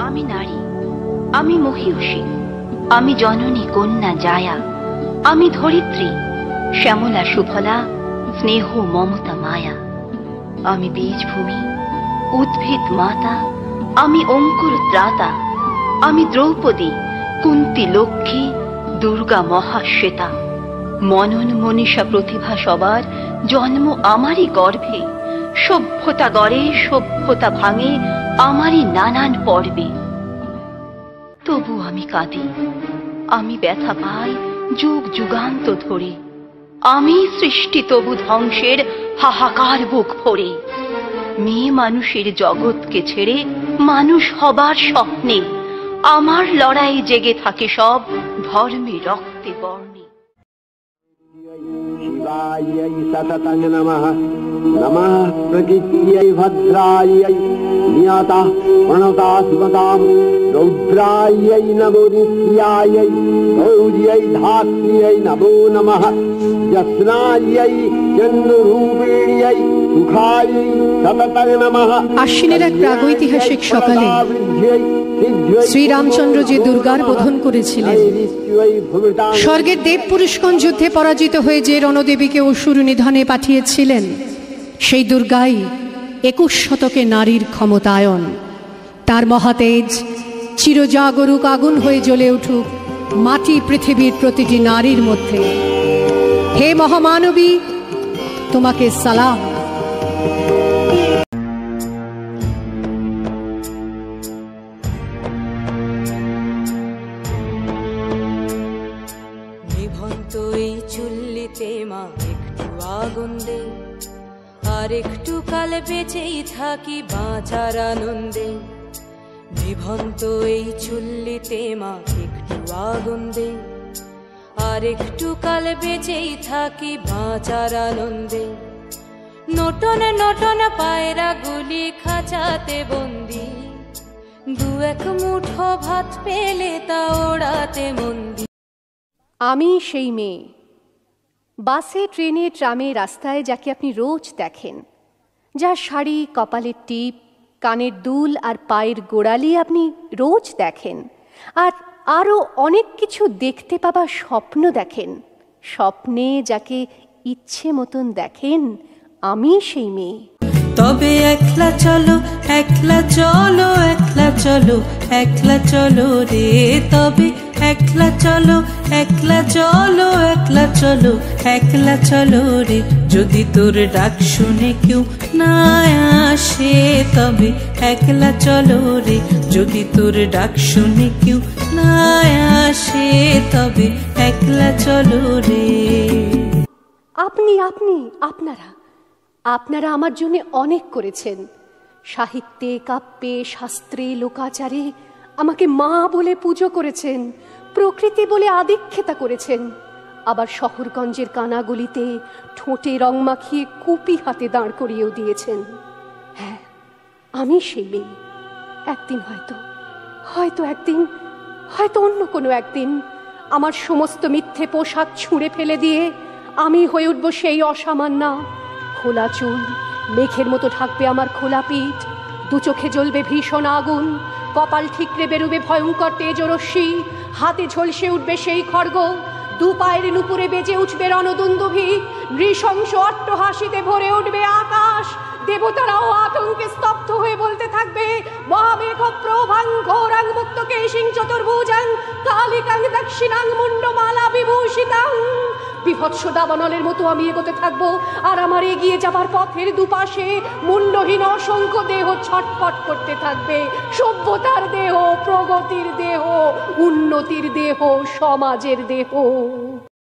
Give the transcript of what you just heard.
আমি নারী, আমি মহীয়সী, আমি জননী কন্যা জায়া, আমি ধরিত্রী শ্যামলা সুফলা, স্নেহ মমতা মায়া। আমি বীজভূমি, উদ্ভিদ মাতা, আমি অঙ্কুর ত্রাতা, আমি দ্রৌপদী, কুন্তী লক্ষ্মী, দুর্গা মহাশ্বেতা। মনন মনীষা প্রতিভা সবার জন্ম আমারই গর্ভে, সভ্যতা গড়ে সভ্যতা ভাঙে আমারই নানান পর্বে। তবু আমি কাঁদি, আমি ব্যথা পাই যুগ যুগান্ত ধরে, আমি সৃষ্টি তবু ধ্বংসের হাহাকার বুক ভরে। মেয়ে মানুষের জগৎকে ছেড়ে মানুষ হবার স্বপ্নে আমার লড়াই জেগে থাকে সব ধর্মে রক্তে বর্ণে। শিবাयै সততং নমঃ, নমঃ প্রকৃত্यै ভদ্রাयै নিয়তা প্রণতা সুমতাম, রৌদ্রাयै নমো নিত্যাयै গৌর্यै ধাত্র্यै নমো নমঃ, যস্নাयै চন্দ্ররূপিণ্यै সুখাयै সততং নমঃ। আশ্বিনের এক প্রাগৈতিহাসিক সকালে শ্রীরামচন্দ্র যে দুর্গার বোধন করেছিলেন, স্বর্গের দেব পুরুষগণ যুদ্ধে পরাজিত হয়ে যে রণদেবীকে অসুর নিধনে পাঠিয়েছিলেন, সেই দুর্গাই 21 শতকে নারীর ক্ষমতায়ন। তার মহাতেজ চিরজাগরুক আগুন হয়ে জ্বলে উঠুক মাটি পৃথিবীর প্রতিটি নারীর মধ্যে। হে মহামানবী, তোমাকে সালাম। নিভন্ত এই চুল্লিতে মা একটু আগুন দে, আর একটু কাল বেঁচেই থাকি বাঁচার আনন্দে। নিভন্ত এই চুল্লিতে মা একটু আগুন দে, আর একটু কাল বেঁচেই থাকি বাঁচার আনন্দে। নটন নটন পায়রা গুলি খাঁচাতে বন্দি, দু এক মুঠো ভাত পেলে তা ওড়াতে মন্দি। আমি সেই মেয়ে, বাসে ট্রেনে ট্রামে রাস্তায় যাকে আপনি রোজ দেখেন, যার শাড়ি, কপালের টিপ, কানের দুল আর পায়ের গোড়ালি আপনি রোজ দেখেন, আর আরও অনেক কিছু দেখতে পাবার স্বপ্ন দেখেন। স্বপ্নে যাকে ইচ্ছে মতন দেখেন, আমি সেই মেয়ে। তবে একলা চলো, একলা চলো, একলা চলো, একলা চলো রে। তবে একলা চলো, একলা চলো, একলা চলো, একলা চলো রে। যদি তোর ডাক শুনে কেউ না আসে, তবে একলা চলো রে। যদি তোর ডাক শুনে কেউ না আসে, তবে একলা চলো রে। আপনি আপনি আপনারা আপনারা আমার জন্য অনেক করেছেন। সাহিত্যে, কাব্যে, শাস্ত্রে, লোকাচারে আমাকে মা বলে পুজো করেছেন, প্রকৃতি বলে আদিক্ষেতা করেছেন। আবার শহরগঞ্জের কানাগলিতে ঠোঁটে রং মাখিয়ে কুপি হাতে দাঁড় করিয়েও দিয়েছেন। হ্যাঁ, আমি সেই মেয়ে। একদিন হয়তো একদিন, হয়তো অন্য কোনো একদিন আমার সমস্ত মিথ্যে পোশাক ছুঁড়ে ফেলে দিয়ে আমি হয়ে উঠব সেই অসামান্যা। খোলা চুল মেঘের মতো ঢাকবে আমার খোলা পিঠ, দু চোখে জ্বলবে ভীষণ আগুন, কপাল ঠিকরে বেরোবে ভয়ঙ্কর তেজরশ্মি, হাতে ঝলসে উঠবে সেই খড়গ, দু পায়ের নুপুরে বেজে উঠবে রণদুন্দুভি, নৃশংস অট্টহাসিতে ভরে উঠবে আকাশ। দেবতারাও আতঙ্কে স্তব্ধ হয়ে বলতে থাকবে, মহামেঘ প্রভাং ঘোরাং মুক্তকেশিং চতুর্ভুজাং কালিকাং দক্ষিণাং মুন্ডমালা বিভূষিতাং। বিভৎস দাবানলের মতো আমি এগোতে থাকবো, আর আমার এগিয়ে যাবার পথের দুপাশে মুন্ডহীন অসংখ্য দেহ ছটফট করতে থাকবে। সভ্যতার দেহ, প্রগতির দেহ, উন্নতির দেহ, সমাজের দেহ।